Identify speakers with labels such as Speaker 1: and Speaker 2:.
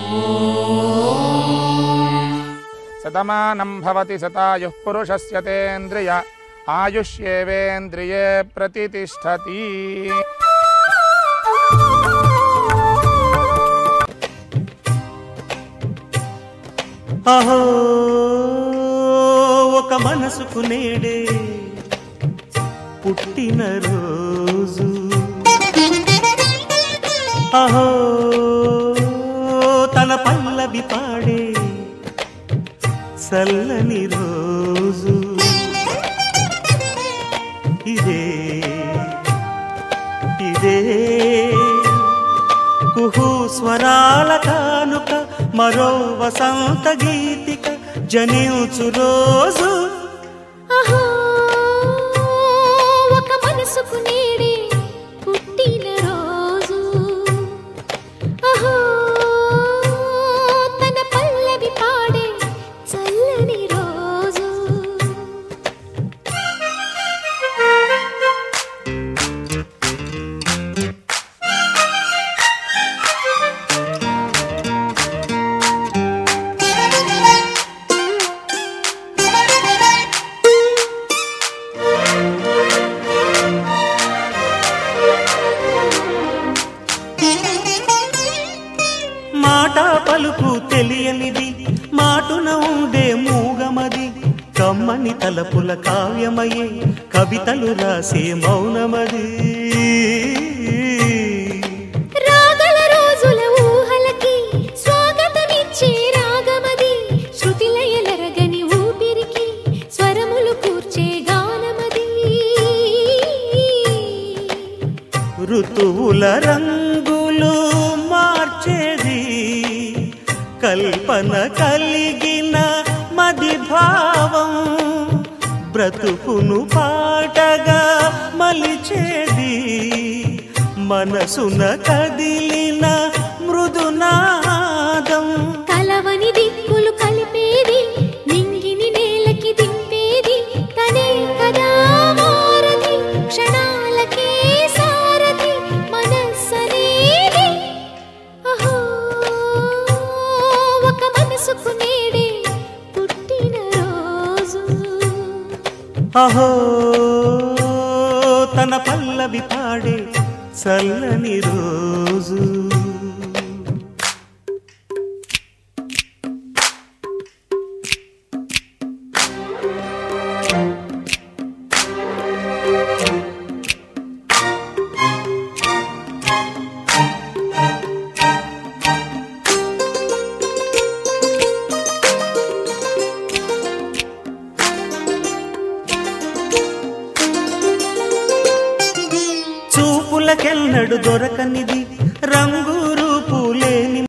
Speaker 1: शतमानं भवति शतायुः पुरुषस्य तेन्द्रिय आयुष्येवेन्द्रिये प्रतिष्ठति।
Speaker 2: अहो ఒక మనసుకు నేడే పుట్టిన రోజు అహో తన పల్లవి పాడే చల్లని రోజు ఇదే ఇదే కుహు స్వరాల కానుక మరో వసంత గీతిక జనించు రోజు
Speaker 3: అహో ఒక మనసుకు నేడే పుట్టిన రోజు అహో తన పల్లవి పాడే చల్లని రోజు
Speaker 2: మాట పలుకు తెలియనిది మాటున ఉండే మూగమది కమ్మని తలపుల కావ్యమయే కవితలు రాసే మౌనమది
Speaker 3: రాగల రోజుల ఊహలకి స్వాగతమిచ్చే రాగమది శృతిలయలరగని ఊపిరికి స్వరములు కూర్చే గానమది
Speaker 2: ఋతువుల రంగులు మార్చేది కల్పన కలిగిన మది భావం బ్రతుకును పాటగా మలిచేది మనసున కదిలిన మృదునాదం
Speaker 3: కలవని దిక్కులు కలిపేది నింగిని నేలకి దింపేది తనే కదా వారధి క్షణాలకే సారథి మనస్సనేది అహో ఒక మనసుకు నేడే పుట్టిన రోజు
Speaker 2: అహో తన పల్లవి పాడే చల్లని రోజు చూపులకెన్నడు దొరకనిది రంగు రూపు